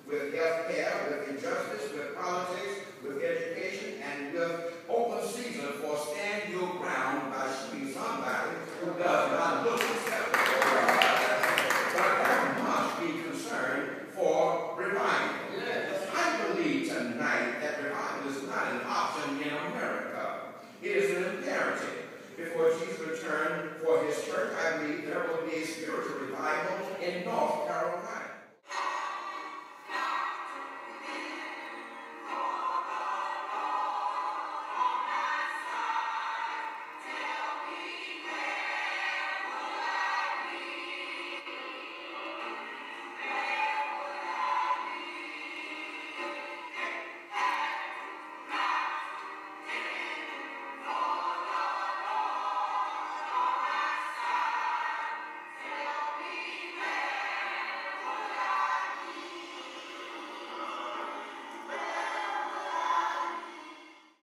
with health care, with injustice, with politics, with education, and with open season for stand your ground by shooting somebody who does not look acceptable. But there must be concern for revival. Yes. I believe tonight that revival is not an option in America. It is an imperative. Before Jesus returned for his church, I believe there will be a spiritual revival in North Carolina.